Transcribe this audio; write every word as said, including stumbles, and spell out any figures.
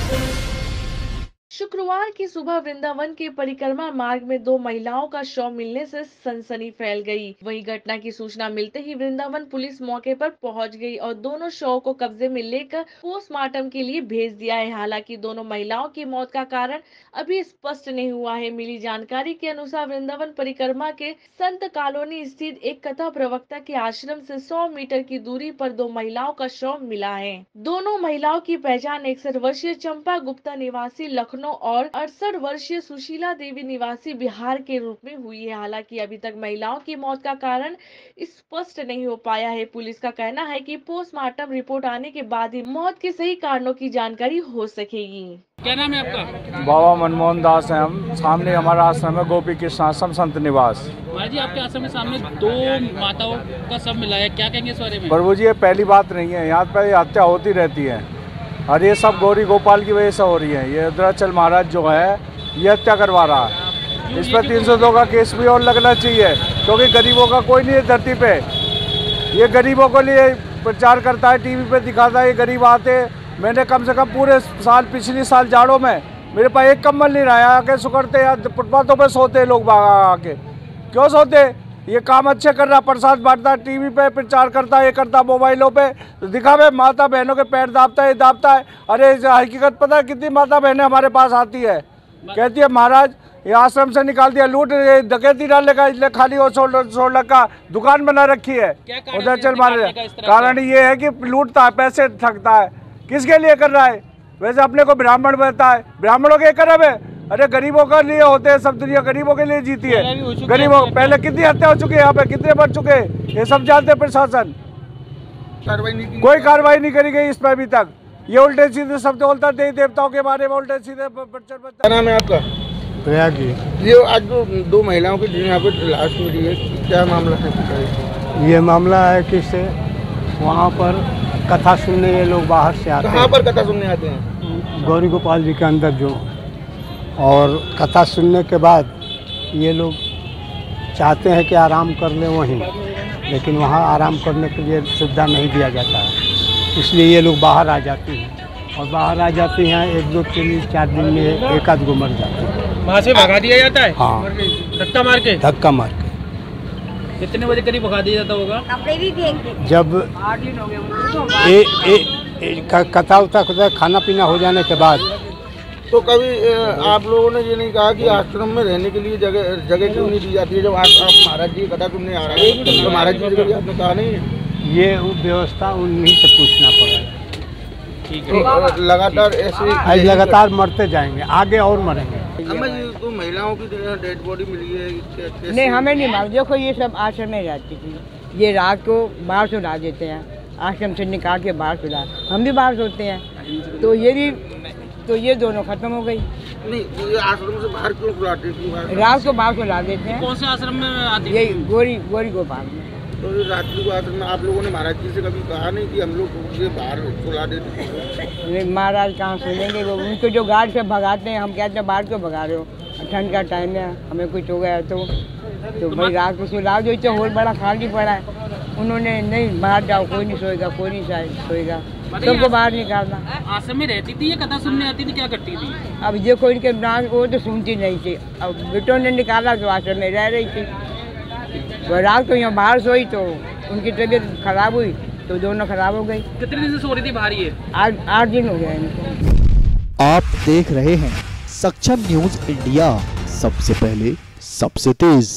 शुक्रवार की सुबह वृंदावन के परिक्रमा मार्ग में दो महिलाओं का शव मिलने से सनसनी फैल गई। वहीं घटना की सूचना मिलते ही वृंदावन पुलिस मौके पर पहुंच गई और दोनों शव को कब्जे में लेकर पोस्टमार्टम के लिए भेज दिया है। हालांकि दोनों महिलाओं की मौत का कारण अभी स्पष्ट नहीं हुआ है। मिली जानकारी के अनुसार वृंदावन परिक्रमा के संत कॉलोनी स्थित एक कथा प्रवक्ता के आश्रम से सौ मीटर की दूरी पर दो महिलाओं का शव मिला है। दोनों महिलाओं की पहचान इकसठ वर्षीय चंपा गुप्ता निवासी लखनऊ और अड़सठ वर्षीय सुशीला देवी निवासी बिहार के रूप में हुई है। हालांकि अभी तक महिलाओं की मौत का कारण स्पष्ट नहीं हो पाया है। पुलिस का कहना है कि पोस्टमार्टम रिपोर्ट आने के बाद ही मौत के सही कारणों की जानकारी हो सकेगी। क्या नाम है आपका? बाबा मनमोहन दास है। हम सामने हमारा आश्रम है गोपी कृष्ण आश्रम संत निवास। महाराज जी, आपके आश्रम के सामने दो माताओं का शव मिला है, क्या कहेंगे इस बारे में? प्रभु जी, ये पहली बात नहीं है, यहाँ पर हत्या होती रहती है और ये सब गौरी गोपाल की वजह से हो रही है। ये रुद्राचल महाराज जो है ये हत्या करवा रहा है। इस पर तीन सौ दो का केस भी और लगना चाहिए, क्योंकि गरीबों का कोई नहीं है धरती पे। ये गरीबों के लिए प्रचार करता है, टीवी पे दिखाता है। ये गरीब आते, मैंने कम से कम पूरे साल पिछले साल जाड़ों में मेरे पास एक कम्बल नहीं रहा, आके सुकड़ते या फुटपाथों पे सोते लोग बाग आके। क्यों सोते? ये काम अच्छे कर रहा, प्रसाद बांटता, टीवी पे प्रचार करता, ये करता, मोबाइलों पे दिखावे, माता बहनों के पैर दाबता है, दाबता है। अरे हकीकत पता है कितनी माता बहनें हमारे पास आती है, कहती है महाराज ये आश्रम से निकाल दिया, लूट डकैती डालने का, इसलिए खाली और सोलह का दुकान बना रखी है उधर चल मारे। कारण ये है कि लूटता है, पैसे ठगता है। किसके लिए कर रहा है? वैसे अपने को ब्राह्मण बनता है, ब्राह्मणों के करब है। अरे गरीबों के लिए होते हैं, सब दुनिया गरीबों के लिए जीती है। गरीबों पहले कितनी हत्या हो चुकी है यहाँ पे, कितने बढ़ चुके हैं, ये सब जानते हैं। प्रशासन कोई कार्रवाई नहीं करी गई इस पर अभी तक। ये उल्टे सीधे शब्द बोलता देवी देवताओं के बारे में, उल्टे सीधे। क्या नाम है आपका? प्रयाग। ये आज दो, दो महिलाओं की यहाँ पे लाश मिली है, क्या मामला है? ये मामला है कि से वहाँ पर कथा सुनने ये लोग बाहर से आते हैं। कहाँ पर कथा सुनने आते हैं? गौरी गोपाल जी के अंदर जो, और कथा सुनने के बाद ये लोग चाहते हैं कि आराम कर लें वहीं, लेकिन वहाँ आराम करने के लिए सुविधा नहीं दिया जाता है। इसलिए ये लोग बाहर आ जाते हैं और बाहर आ जाते हैं, एक दो तीन चार दिन में एक आध गो मर जाते हैं। वहाँ से भगा दिया जाता है? हाँ, धक्का मार के। धक्का मार के। कितने बजे करीब भगा दिया जाता होगा? जब ए, ए, ए, कथा उथा खुदा खाना पीना हो जाने के बाद। तो कभी आप लोगों ने ये नहीं कहा कि आश्रम में रहने के लिए जगह जगह क्यों नहीं दी जाती है? जब आप, आप महाराज जी कथा सुनने आ रहे हैं तो महाराज जी की आपने कहा नहीं है? ये व्यवस्था उन्हीं से पूछना पड़ेगा। ठीक है, तो लगातार ऐसे आज लगातार मरते जाएंगे, आगे और मरेंगे। हमें तो महिलाओं की डेड बॉडी मिली है। नहीं, हमें नहीं मालूम। देखो ये सब आश्रम में रहती थी, ये रात को बाहर सुला देते हैं, आश्रम से निकाल के बाहर सुला, हम भी बाहर सोते हैं। तो ये भी, तो ये दोनों खत्म हो गई। नहीं, तो ये आश्रम से बाहर क्यों सुलाते हैं? रात को बाहर सुला देते हैं। कौन से आश्रम में आती है? यही गोरी गोरी गोपाल में। तो रात्रि को आश्रम में आप लोगों ने महाराज जी से कभी कहा नहीं कि हम लोग ये बाहर सुला देते हैं? महाराज कहाँ सुनेंगे, वो उनको जो गार्ड से भगाते हैं। हम कहते हैं बाहर क्यों भगा रहे हो, ठंड का टाइम है, हमें कुछ हो गया तो तो भाई रात को सुला दो। तो होल बड़ा खाली पड़ा है, उन्होंने नहीं बाहर जाओ, कोई नहीं सोएगा, कोई नहीं सोएगा, सबको बाहर निकालना। आश्रम में रहती थी, ये कथा सुनने आती थी, क्या करती थी? अब देखो इनके नाम, वो तो सुनती नहीं थी। अब बेटों ने निकाला तो आश्रम में रह रही थी। वो रात को यहाँ बाहर सोई तो उनकी तबीयत खराब हुई तो दोनों खराब हो गई। कितने दिन से सो रही थी बाहर ये? आज आठ दिन हो गया इनको। आप देख रहे हैं सक्षम न्यूज इंडिया, सबसे पहले सबसे तेज।